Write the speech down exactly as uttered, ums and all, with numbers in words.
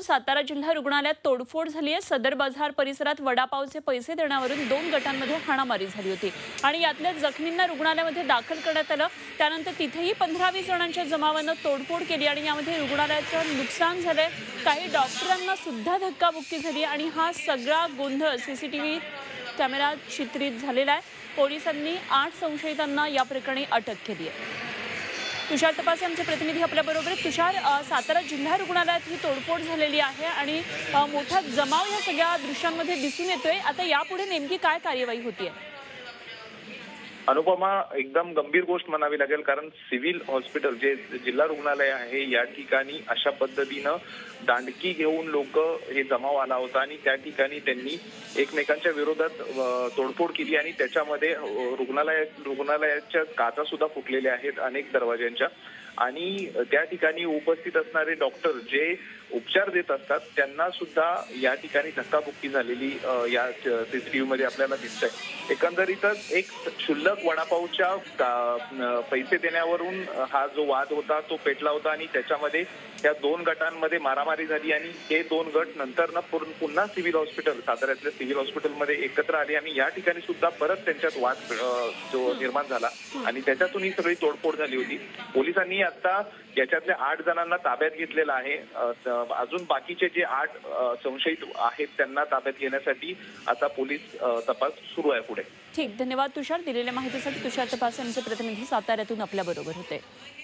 सातारा जिल्हा रुग्णालयात तोडफोड झाली आहे। सदर बाजार परिसरात वडापावचे पैसे देण्यावरून दोन गटांमध्ये हाणामारी झाली होती आणि यातल्या जखमींना रुग्णालयामध्ये दाखल करण्यात आलं। त्यानंतर तिथेही पंधरा वीस जणांच्या जमावानं तोडफोड केली आणि यामध्ये रुग्णालयाचं नुकसान झालंय। काही डॉक्टरांना सुद्धा धक्काबुक्की झाली आणि हा सगळा गोंधळ सीसीटीव्ही कॅमेऱ्यात चित्रित झालेला आहे। पोलिसांनी आठ संशयितांना या प्रकरणी अटक केली आहे। तुषार तपासे आमचे प्रतिनिधी आपल्या बरोबर। तुषार, सातारा जिल्हा रुग्णालयात ही तोडफोड झालेली आहे आणि मोठा जमाव या सगळ्या दृश्यांमध्ये दिसून येतोय। आता यापुढे नेमकी काय कार्यवाही होतीये? अनुपमा, एकदम गंभीर गोष्ट म्हणावी लागेल, कारण सिव्हिल हॉस्पिटल जे जिल्हा रुग्णालय आहे या ठिकाणी अशा पद्धतीनं दांडकी घेऊन लोक हे जमाव आला होता आणि त्या ठिकाणी त्यांनी एकमेकांच्या विरोधात तोडफोड केली आणि त्याच्यामध्ये रुग्णालय रुग्णालयाच्या काचा सुद्धा फुटलेल्या आहेत अनेक दरवाज्यांच्या। आणि त्या ठिकाणी उपस्थित असणारे डॉक्टर जे उपचार देत असतात त्यांना सुद्धा या ठिकाणी धक्काबुक्की झालेली या सीसीटीव्ही मध्ये आपल्याला दिसतंय। एकंदरीतच एक क्षुल्लक वडापावच्या पैसे देण्यावरून हा जो वाद होता तो पेटला होता आणि त्याच्यामध्ये या दोन गटांमध्ये मारामारी झाली आणि हे दोन गट नंतर पुन्हा सिव्हिल हॉस्पिटल साताऱ्यातल्या सिव्हिल हॉस्पिटलमध्ये एकत्र आले आणि या ठिकाणी सुद्धा परत त्यांच्यात वाद जो निर्माण झाला आणि त्याच्यातून ही सगळी तोडफोड झाली होती। पोलिसांनी आता याच्यातल्या आठ जणांना ताब्यात घेतलेलं आहे। अजून बाकीचे जे आठ संशयित आहेत त्यांना ताब्यात घेण्यासाठी आता पोलीस तपास सुरू आहे पुढे। ठीक, धन्यवाद तुषार। दिलेल्या माहितीसाठी तुषार तपासे आमचे प्रतिनिधी साताऱ्यातून आपल्या बरोबर होते।